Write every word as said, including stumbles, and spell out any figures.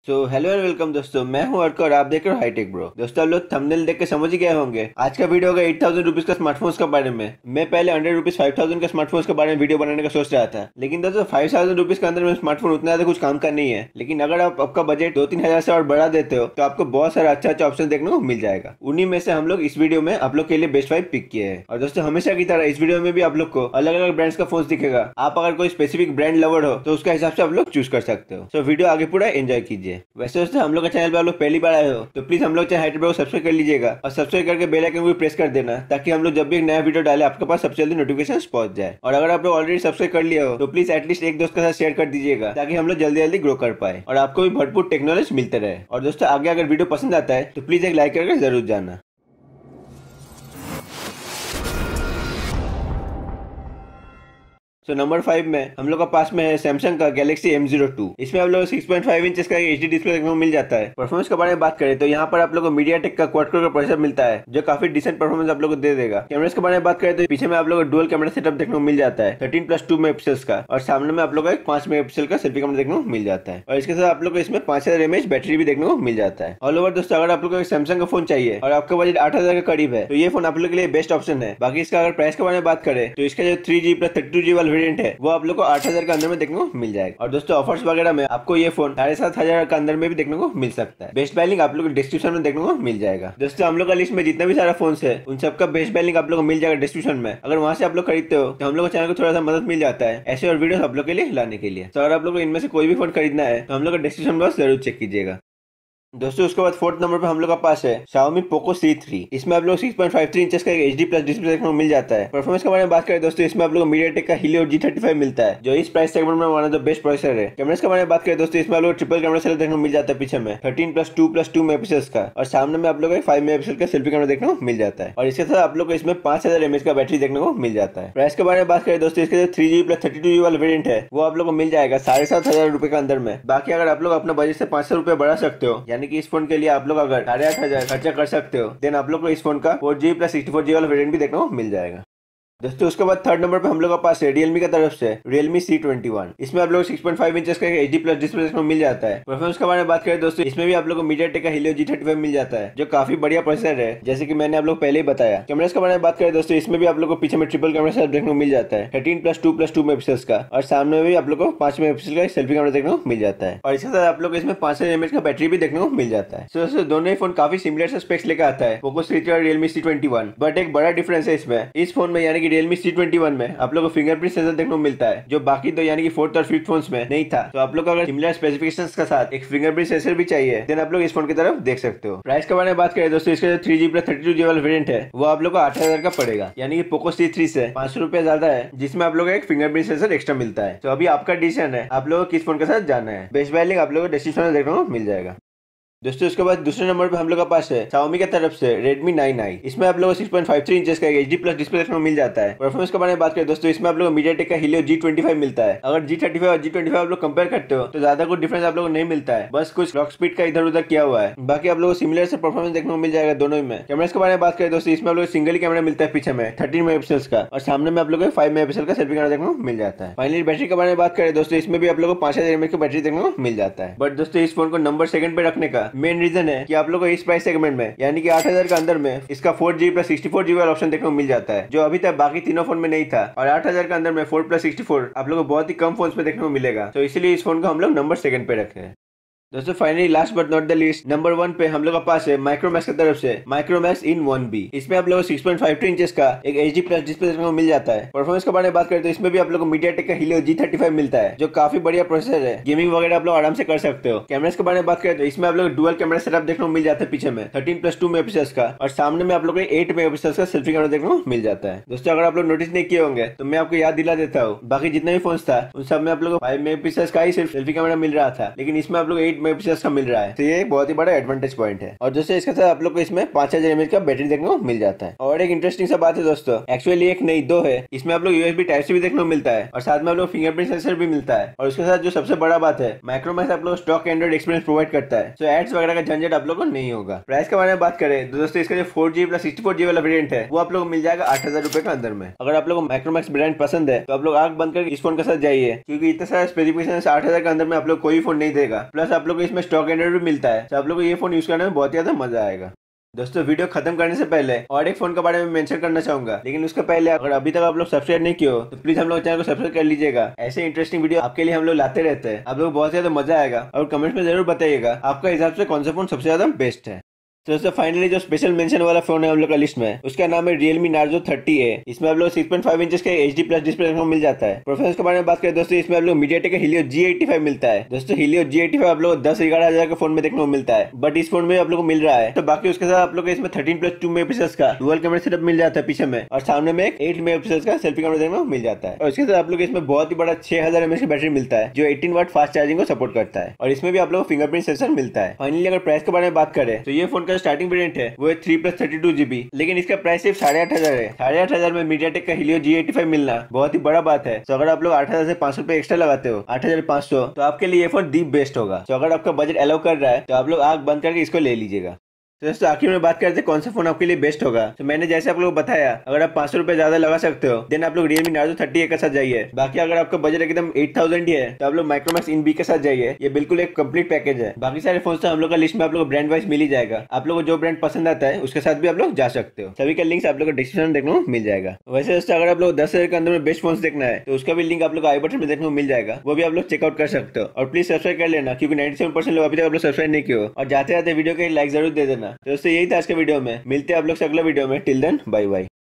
So hello and welcome दोस्तों, मैं हूं अर्क और आप देख रहे हो हाईटेक ब्रो। दोस्तों आप लोग थंबनेल देख के समझ ही गए होंगे आज का वीडियो होगा एट थाउजेंड रुपीज का स्मार्टफोन्स के बारे में। मैं पहले हंड्रेड रुपीज फाइव थाउजेंड का स्मार्टफोन्स के बारे में वीडियो बनाने का सोच रहा था, लेकिन दोस्तों फाइव थाउजेंड रुपीज के अंदर में स्मार्टफोन उतना ज्यादा कुछ काम का नहीं है। लेकिन अगर आप आपका बजट दो तीन हजार से और बढ़ा देते हो तो आपको बहुत सारा अच्छा अच्छा ऑप्शन देखने को मिल जाएगा। उन्हीं में से हम लोग इस वीडियो में आप लोग के लिए बेस्ट फाइव पिक किए हैं। और दोस्तों हमेशा की तरह इस वीडियो में भी आप लोग को अलग अलग ब्रांड्स का फोन दिखेगा। आप अगर कोई स्पेसिफिक ब्रांड लवर हो तो उसका हिसाब से आप लोग चूज कर सकते हो। सो वीडियो आगे पूरा एंजॉय कीजिए। वैसे दोस्तों हम लोग का चैनल पर आप लोग पहली बार आए हो तो प्लीज हम लोग चैनल को सब्सक्राइब कर लीजिएगा और सब्सक्राइब करके बेल आइकन को प्रेस कर देना, ताकि हम लोग जब भी एक नया वीडियो डाले आपके पास सबसे जल्दी नोटिफिकेशन पहुंच जाए। और अगर आप लोग ऑलरेडी सब्सक्राइब कर लिया हो तो प्लीज एटलीस्ट एक दोस्त के साथ शेयर कर दीजिएगा, ताकि हम लोग जल्दी जल्दी ग्रो कर पाए और आपको भी भरपूर टेक्नोलॉजी मिलते रहे। और दोस्तों आगे अगर वीडियो पसंद आता है तो प्लीज एक लाइक करके जरूर जाना। तो नंबर फाइव में हम लोग का पास में है सैमसंग का गैलेक्सी एम जीरो टू। इसमें आप लोग सिक्स पॉइंट फाइव इंच का एचडी डिस्प्ले देखने को मिल जाता है। परफॉर्मेंस के बारे में बात करें तो यहाँ पर आप लोग को मीडियाटेक का क्वाड कोर का प्रोसेसर मिलता है, जो काफी डिसेंट परफॉर्मेंस आप लोग को दे देगा। कैमरे के बारे में बात करें तो पीछे में आप लोग को डुअल कैमरा सेटअप देखने को मिल जाता है थर्टीन प्लस टू मेगापिक्सल का, और सामने में आप लोग को एक पांच मेगापिक्सल का सेल्फी कैमरा देखने को मिल जाता है। और इसके साथ आप लोग को इसमें पांच हजार एमएच बैटरी भी देखने को मिल जाता है। ऑल ओवर दोस्तों अगर आप लोग को सैमसंग का फोन चाहिए और आपका बजट आठ हजार के करीब है तो ये फोन आप लोग के लिए बेस्ट ऑप्शन है। बाकी इसका अगर प्राइस के बारे में बात करें तो इसका जो three G plus thirty two G वाला वेरियंट है वो आप लोग को आठ हजार के अंदर में देखने को मिल जाएगा। और दोस्तों ऑफर्स वगैरह में आपको ये फोन साढ़े सात हजार के अंदर में भी देखने को मिल सकता है। बेस्ट बाय लिंक आप लोग को डिस्क्रिप्शन में देखने को मिल जाएगा। दोस्तों हम लोग का लिस्ट में जितना भी सारा फोन है उन सबका बेस्ट बाय लिंक आप लोग को मिल जाएगा डिस्क्रिप्शन में। अगर वहां से आप लोग खरीदते हो तो हम लोग चैनल को थोड़ा सा मदद मिल जाता है ऐसे और वीडियो आप लोग के लिए लाने के लिए। तो अगर आप लोग को इनमें से कोई भी फोन खरीदना है तो हम लोग का डिस्क्रिप्शन बॉक्स जरूर चेक कीजिएगा। दोस्तों उसके बाद फोर्थ नंबर पे हम लोग का पास है Xiaomi Poco सी थ्री। इसमें आप लोग six point five three inches का एक एचडी प्लस डिस्प्ले देखने को मिल जाता है। परफॉर्मेंस के बारे में बात करें दोस्तों इसमें आप लोग को मीडियाटेक का Helio जी थर्टी फाइव मिलता है, जो इस प्राइस सेगमेंट में one of the best processor है। कैमरे के बारे में बात करें दोस्तों इसमें आप लोग ट्रिपल कैमरा सेटअप देखने को मिल जाता है पीछे में thirteen plus two plus two megapixel का, और सामने में आप लोग फाइव मेगापिक्सल का सेल्फी कैमरा देखने को मिल जाता है। और इसके साथ आप लोग को इसमें पांच हजार एमएच का बैटरी देखने को मिल जाता है। प्राइस के बारे में बात करें दोस्तों इसके three G plus thirty two G वाला वेरियंट है वो आप लोग को मिल जाएगा साढ़े सात हजार रुपए के अंदर में। बाकी अगर आप लोग अपना बजट से पांच सौ रुपए बढ़ा सकते हो, यानी कि इस फोन के लिए आप लोग अगर साढ़े आठ हजार खर्चा कर सकते हो, देन आप लोग को इस फोन का four G plus sixty four G वाला वेरिएंट भी देखने को मिल जाएगा। दोस्तों उसके बाद थर्ड नंबर पे हम लोग के पास है Realme की तरफ से Realme सी ट्वेंटी वन। इसमें आप लोग सिक्स पॉइंट फाइव इंचेस का एचडी प्लस डिस्प्ले देखने को मिल जाता है। परफॉर्मेंस के बारे में बात करें दोस्तों इसमें भी आप लोग को MediaTek का Helio जी थर्टी फाइव मिल जाता है, जो काफी बढ़िया प्रोसेसर है जैसे कि मैंने आप लोग पहले ही बताया। कैमरे के बारे में बात करें दोस्तों इसमें भी आप लोग को पीछे में ट्रिपल कैमरा सेटअप देखने को मिल जाता है thirteen plus two plus two megapixel का, और सामने में भी आप लोग को पांच मेगापिक्सल का सेल्फी कैमरा देखने को मिल जाता है। और इसके साथ आप लोग को इसमें पांच हजार एमएच का बैटरी भी देखने को मिल जाता है। दोस्तों दोनों ही फोन काफी सिमिलर से स्पेक्स लेकर आता है Poco सी थ्री और Realme C twenty one, but एक बड़ा डिफरेंस है इसमें। इस फोन में यानी कि Realme सी ट्वेंटी वन में आप लोग को फिंगरप्रिंट सेंसर देखने को मिलता है, जो बाकी दो यानी कि फोर्थ और फिफ्थ फोन्स में नहीं था। तो आप लोग को अगर सिमिलर स्पेसिफिकेशंस के साथ एक फिंगरप्रिंट सेंसर भी चाहिए देन आप लोग इस फोन की तरफ देख सकते हो। प्राइस के बारे में बात करें दोस्तों इसका जो three G plus thirty two G वाला वेरिएंट है वो आप लोग को आठ हजार का पड़ेगा, यानी कि Poco सी थ्री से पांच सौ रुपया ज्यादा है, जिसमें आप लोग को एक फिंगरप्रिंट सेंसर एक्स्ट्रा मिलता है। तो अभी आपका डिसीजन है आप लोग को किस फोन के साथ जाना है। बेस्ट बाय लिंक आप लोग को डिस्क्रिप्शन में देखने को मिल जाएगा। दोस्तों उसके बाद दूसरे नंबर पे हम लोग के पास है Xiaomi की तरफ से Redmi नाइन आई। इसमें आप लोग को six point five three inches का एचडी प्लस डिस्प्ले देखने को मिल जाता है। परफॉर्मेंस के बारे में बात करें दोस्तों इसमें आप लोग को MediaTek का Helio जी ट्वेंटी फाइव मिलता है। अगर जी थर्टी फाइव और जी ट्वेंटी फाइव आप लोग कंपेयर करते हो तो ज्यादा कुछ डिफरेंस आप लोग को नहीं मिलता है, बस कुछ क्लॉक स्पीड का इधर उधर किया हुआ है। बाकी आप लोग को सिमिलर से परफॉर्मेंस देखने को मिल जाएगा दोनों ही में। कैमरे के बारे में बात करें दोस्तों इसमें आप लोग सिंगल कैमरा मिलता है पीछे में थर्टीन मेगापिक्सल का, और सामने में आप लोग को फाइव मेगापिक्सल का सेल्फी कैमरा देखने को मिल जाता है। फाइनली बैटरी के बारे में बात करें दोस्तों इसमें भी आप लोग को पांच हजार एमएच की बैटरी देखने को मिल जाता है। बट दोस्तों इस फोन को नंबर सेकंड पे रखने का मेन रीजन है कि आप लोग को इस प्राइस सेगमेंट में यानी कि आठ हजार के अंदर में इसका four G plus sixty four G वाला ऑप्शन देखने को मिल जाता है, जो अभी तक बाकी तीनों फोन में नहीं था। और आठ हजार के अंदर में फोर प्लस सिक्सटी फोर आप लोग को बहुत ही कम फोन में देखने को मिलेगा, तो इसलिए इस फोन को हम लोग नंबर सेकंड पे रखे हैं। दोस्तों finally last but not the least number one पे हम लोग के पास है माइक्रोमैक्स की तरफ से माइक्रोमैक्स इन वन बी। इसमें आप लोग को six point five two inches का एक एचडी प्लस डिस्प्ले देखने को मिल जाता है। परफॉर्मेंस के बारे में बात करें तो इसमें भी आप लोग को MediaTek का Helio जी थर्टी फाइव मिलता है, जो काफी बढ़िया प्रोसेसर है। गेमिंग वगैरह आप लोग आराम से कर सकते हो। कैमरेस के बारे में बात करें तो इसमें आप लोग डुअल कैमरा सेटअप देखने को मिल जाता है पीछे में थर्टीन प्लस टू मेगापिक्सल का, और सामने में आप लोग को एट मेगापिक्सल का सेल्फी कैमरा देखने को मिल जाता है। दोस्तों अगर आप लोग नोटिस नहीं किए होंगे तो मैं आपको याद दिला देता हूँ, बाकी जितने भी फोन था उन सब में आप लोग को फाइव मेगापिक्सल का ही सिर्फ सेल्फी कैमरा मिल रहा था, लेकिन इसमें आप लोग एट मेगापिक्सल का मिल रहा है। तो ये बहुत ही बड़ा एडवांटेज पॉइंट है। और दोस्तों इसके साथ आप लोग को इसमें पांच हजार एमएच का बैटरी देखने को मिल जाता है। और एक इंटरेस्टिंग सा बात है दोस्तों, एक्चुअली एक नहीं दो है, इसमें आप लोग यूएसबी टाइप सी भी देखने को मिलता है और साथ में आप लोग फिंगरप्रिंट सेंसर भी मिलता है। और उसके साथ जो सबसे बड़ा बात है माइक्रोमैक्स आप लोग स्टॉक एंड्रॉइड एक्सपीरियंस प्रोवाइड करता है, तो एड्स वगैरह का झंझट आप लोग को नहीं होगा। प्राइस के बारे में बात करें तो दोस्तों इसका जो four G plus sixty four G वाला वेरियंट है वो आप लोग को मिल जाएगा आठ हजार रुपए के अंदर में। अगर आप लोग को माइक्रोमैक्स ब्रांड पसंद है तो आप लोग आंख बंद करके इस फोन के साथ जाइए, क्योंकि इतना सारा स्पेसिफिकेशन आठ हजार के अंदर में आप लोग कोई फोन नहीं देगा। प्लस आप आप लोग को इसमें स्टॉक एंड्रॉइड भी मिलता है, तो आप लोग को ये फोन यूज करने में बहुत ज्यादा मजा आएगा। दोस्तों वीडियो खत्म करने से पहले और एक फोन के बारे में मेंशन करना चाहूंगा, लेकिन उसके पहले अगर अभी तक आप लोग सब्सक्राइब नहीं किए हो तो प्लीज हम लोग चैनल को सब्सक्राइब कर लीजिएगा। ऐसे इंटरेस्टिंग वीडियो आपके लिए हम लोग लाते रहते हैं, आप लोग बहुत ज्यादा मजा आएगा। और कमेंट्स में जरूर बताइएगा आपका हिसाब से कौन सा फोन सबसे ज्यादा बेस्ट है। तो दोस्तों फाइनली जो स्पेशल मेंशन वाला फोन है हम लोग का लिस्ट में, उसका नाम है Realme Narzo थर्टी ए। इसमें आप लोग सिक्स पॉइंट फाइव इंचेस का एच डी प्लस डिस्प्ले देखने को मिल जाता है। परफॉर्मेंस के बारे में बात करें दोस्तों, इसमें आप लोग MediaTek का Helio जी एटी फाइव मिलता है। दोस्तों Helio जी एटी फाइव आप लोग दस ग्यारह हजार के फोन में देखने को मिलता है, बट इस फोन में आप लोग को मिल रहा है। तो बाकी उसके साथ आप लोग को इसमें thirteen plus two megapixel का डुअल कैमरा सेटअप मिल जाता है पीछे में, और सामने में एक एट मेगा पिक्सल का सेल्फी कैमरा देखने को मिल जाता है। और इसके साथ आप लोग इसमें बहुत ही बड़ा छह हजार एमएच की बैटरी मिलता है, जो एटीन वाट फास्ट चार्जिंग को सपोर्ट करता है। और इसमें भी आप लोग को फिंगरप्रिंट सेंसर मिलता है। फाइनली अगर प्राइस के बारे में बात करें तो ये फोन का स्टार्टिंग वेरिएंट है वो है three plus thirty two GB, लेकिन इसका प्राइस सिर्फ साढ़े आठ हजार है। साढ़े आठ हजार में MediaTek का Helio जी एटी फाइव मिलना बहुत ही बड़ा बात है। तो अगर आप लोग आठ हजार से पांच सौ रुपए एक्स्ट्रा लगाते हो, आठ हजार पांच सौ, तो आपके लिए ये फोन दी बेस्ट होगा। तो अगर आपका बजट अलाउ कर रहा है तो आप लोग आंख बंद करके इसको ले लीजिएगा। तो दोस्तों आखिर में बात करते हैं कौन सा फोन आपके लिए बेस्ट होगा। तो मैंने जैसे आप लोगों को बताया, अगर आप पांच सौ रुपए ज्यादा लगा सकते हो देन आप लोग Realme Narzo थर्टी ए के साथ जाइए। बाकी अगर आपका बजट एकदम एट थाउजेंड ही है तो आप लोग Micromax इन बी के साथ जाइए। ये बिल्कुल एक कंप्लीट पैकेज है। बाकी सारे फोन तो हम लोग का लिस्ट में आप लोग को ब्रांड वाइज मिल ही जाएगा। आप लोग को जो ब्रांड पसंद आता है उसके साथ भी आप लोग जा सकते हो। सभी का लिंक्स आप लोग को डिस्क्रिप्शन में देखने को मिल जाएगा। वैसे दोस्तों अगर आप लोग दस हजार के अंदर में बेस्ट फोन देखना है तो उसका भी लिंक आप लोग आई बटन में देखने को मिल जाएगा, वो भी आप लोग चेकआउट कर सकते हो। और प्लीज सब्सक्राइब कर लेना, क्योंकि नाइन्टी सेवन परसेंट लोग अभी तक आप लोग सब्सक्राइब नहीं किए हो। और जाते जाते वीडियो को एक लाइक जरूर दे देना। तो दोस्तों यही था आज के वीडियो में, मिलते हैं आप लोग से अगला वीडियो में। Till then bye bye.